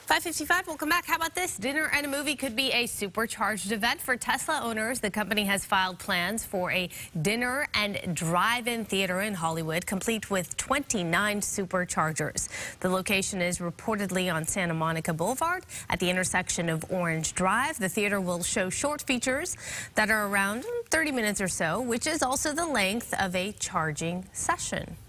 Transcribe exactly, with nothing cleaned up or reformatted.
five fifty-five, welcome back. How about this? Dinner and a movie could be a supercharged event for Tesla owners. The company has filed plans for a dinner and drive-in theater in Hollywood, complete with twenty-nine superchargers. The location is reportedly on Santa Monica Boulevard at the intersection of Orange Drive. The theater will show short features that are around thirty minutes or so, which is also the length of a charging session.